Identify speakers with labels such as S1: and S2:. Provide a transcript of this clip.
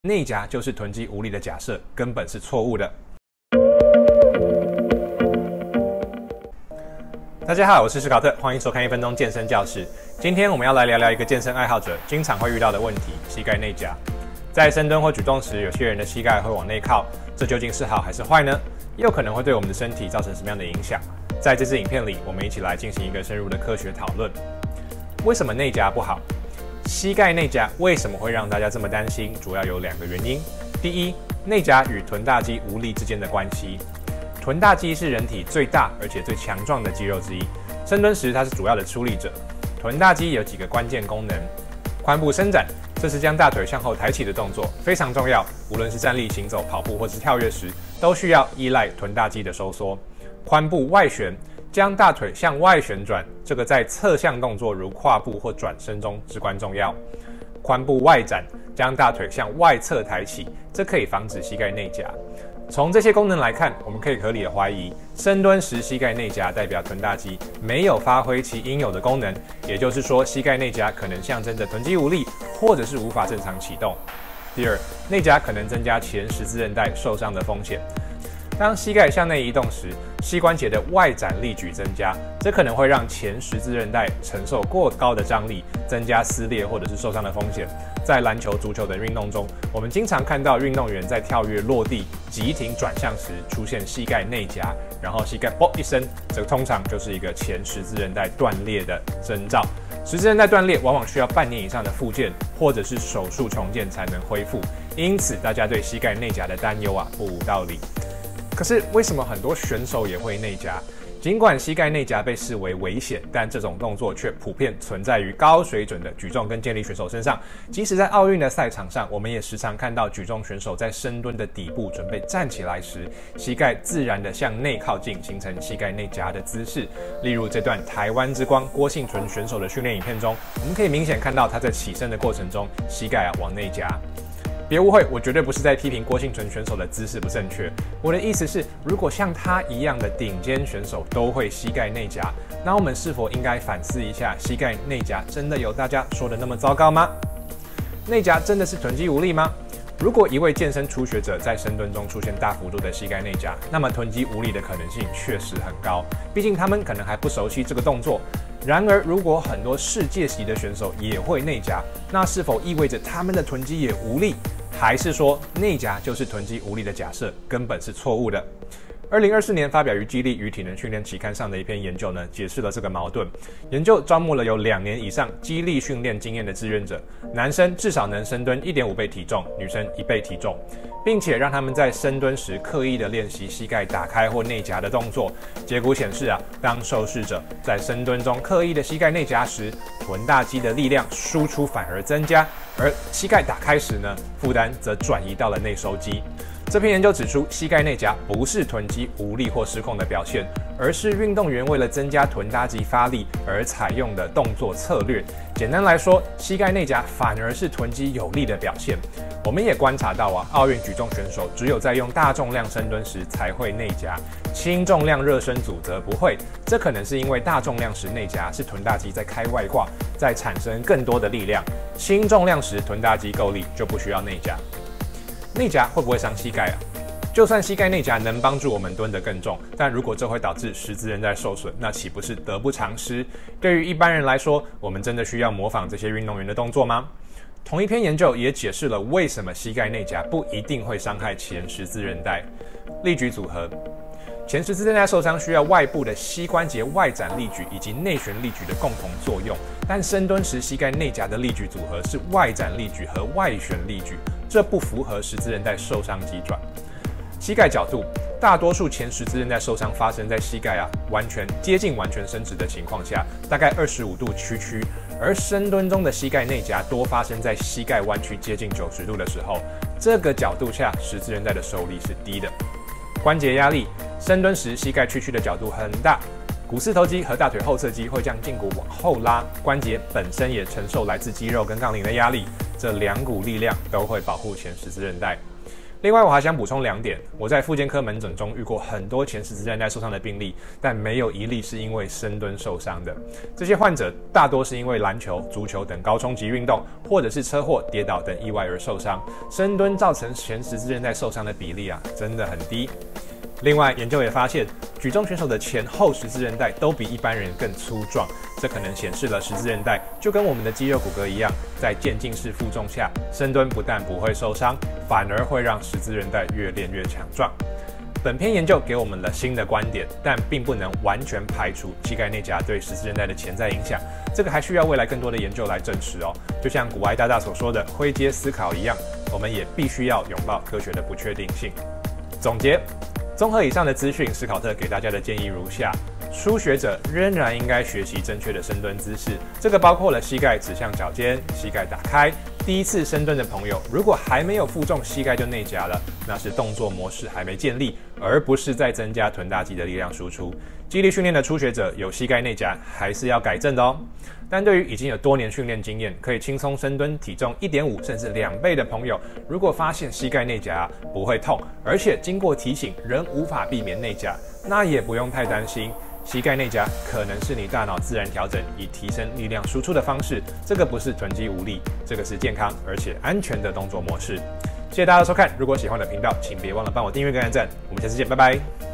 S1: 内夹就是臀肌无力的假设根本是错误的。大家好，我是史考特，欢迎收看1分钟健身教室。今天我们要来聊聊一个健身爱好者经常会遇到的问题——膝盖内夹。在深蹲或举重时，有些人的膝盖会往内靠，这究竟是好还是坏呢？也有可能会对我们的身体造成什么样的影响？在这支影片里，我们一起来进行一个深入的科学讨论。为什么内夹不好？膝盖内夹为什么会让大家这么担心？主要有2个原因。第一，内夹与臀大肌无力之间的关系。臀大肌是人体最大而且最强壮的肌肉之一，深蹲时它是主要的出力者。臀大肌有几个关键功能：髋部伸展，这是将大腿向后抬起的动作，非常重要。无论是站立、行走、跑步或是跳跃时，都需要依赖臀大肌的收缩。髋部外旋，将大腿向外旋转，这个在侧向动作如跨步或转身中至关重要。髋部外展，将大腿向外侧抬起，这可以防止膝盖内夹。从这些功能来看，我们可以合理的怀疑，深蹲时膝盖内夹代表臀大肌没有发挥其应有的功能，也就是说，膝盖内夹可能象征着臀肌无力，或者是无法正常启动。第二，内夹可能增加前十字韧带受伤的风险。当膝盖向内移动时，膝关节的外展力矩增加，这可能会让前十字韧带承受过高的张力，增加撕裂或者是受伤的风险。在篮球、足球等运动中，我们经常看到运动员在跳跃落地、急停转向时出现膝盖内夹，然后膝盖啵一声，这通常就是一个前十字韧带断裂的征兆。十字韧带断裂往往需要半年以上的复健，或者是手术重建才能恢复，因此大家对膝盖内夹的担忧不无道理。可是为什么很多选手也会内夹？尽管膝盖内夹被视为危险，但这种动作却普遍存在于高水准的举重跟健力选手身上。即使在奥运的赛场上，我们也时常看到举重选手在深蹲的底部准备站起来时，膝盖自然的向内靠近，形成膝盖内夹的姿势。例如这段台湾之光郭婞淳选手的训练影片中，我们可以明显看到他在起身的过程中，膝盖往内夹。别误会，我绝对不是在批评郭婞淳选手的姿势不正确。我的意思是，如果像他一样的顶尖选手都会膝盖内夹，那我们是否应该反思一下，膝盖内夹真的有大家说的那么糟糕吗？内夹真的是臀肌无力吗？如果一位健身初学者在深蹲中出现大幅度的膝盖内夹，那么臀肌无力的可能性确实很高，毕竟他们可能还不熟悉这个动作。然而，如果很多世界级的选手也会内夹，那是否意味着他们的臀肌也无力？还是说内夹就是臀肌无力的假设根本是错误的？2024年发表于《肌力与体能训练》期刊上的一篇研究呢，解释了这个矛盾。研究招募了有2年以上肌力训练经验的志愿者，男生至少能深蹲 1.5 倍体重，女生1倍体重，并且让他们在深蹲时刻意的练习膝盖打开或内夹的动作。结果显示当受试者在深蹲中刻意的膝盖内夹时，臀大肌的力量输出反而增加，而膝盖打开时呢，负担则转移到了内收肌。这篇研究指出，膝盖内夹不是臀肌无力或失控的表现，而是运动员为了增加臀大肌发力而采用的动作策略。简单来说，膝盖内夹反而是臀肌有力的表现。我们也观察到奥运举重选手只有在用大重量深蹲时才会内夹，轻重量热身组则不会。这可能是因为大重量时内夹是臀大肌在开外挂，在产生更多的力量；轻重量时臀大肌够力，就不需要内夹。内夹会不会伤膝盖就算膝盖内夹能帮助我们蹲得更重，但如果这会导致十字韧带受损，那岂不是得不偿失？对于一般人来说，我们真的需要模仿这些运动员的动作吗？同一篇研究也解释了为什么膝盖内夹不一定会伤害前十字韧带。力矩组合，前十字韧带受伤需要外部的膝关节外展力矩以及内旋力矩的共同作用，但深蹲时膝盖内夹的力矩组合是外展力矩和外旋力矩，这不符合十字韧带受伤机转。膝盖角度，大多数前十字韧带受伤发生在膝盖接近完全伸直的情况下，大概25度屈曲，而深蹲中的膝盖内夹多发生在膝盖弯曲接近90度的时候，这个角度下十字韧带的受力是低的。关节压力，深蹲时膝盖屈曲的角度很大，股四头肌和大腿后侧肌会将胫骨往后拉，关节本身也承受来自肌肉跟杠铃的压力，这2股力量都会保护前十字韧带。 另外，我还想补充2点。我在复健科门诊中遇过很多前十字韧带受伤的病例，但没有一例是因为深蹲受伤的。这些患者大多是因为篮球、足球等高冲击运动，或者是车祸、跌倒等意外而受伤。深蹲造成前十字韧带受伤的比例真的很低。另外，研究也发现，举重选手的前后十字韧带都比一般人更粗壮，这可能显示了十字韧带就跟我们的肌肉骨骼一样，在渐进式负重下，深蹲不但不会受伤，反而会让十字韧带越练越强壮。本篇研究给我们了新的观点，但并不能完全排除膝盖内夹对十字韧带的潜在影响，这个还需要未来更多的研究来证实哦。就像古埃大大所说的灰阶思考一样，我们也必须要拥抱科学的不确定性。总结。综合以上的资讯，史考特给大家的建议如下：初学者仍然应该学习正确的深蹲姿势，这个包括了膝盖指向脚尖、膝盖打开。第一次深蹲的朋友，如果还没有负重，膝盖就内夹了，那是动作模式还没建立，而不是在增加臀大肌的力量输出。肌力训练的初学者有膝盖内夹，还是要改正的哦。但对于已经有多年训练经验，可以轻松深蹲体重 1.5 甚至2倍的朋友，如果发现膝盖内夹不会痛，而且经过提醒仍无法避免内夹，那也不用太担心。膝盖内夹可能是你大脑自然调整以提升力量输出的方式，这个不是囤积无力，这个是健康而且安全的动作模式。谢谢大家的收看，如果喜欢我的频道，请别忘了帮我订阅跟按赞，我们下次见，拜拜。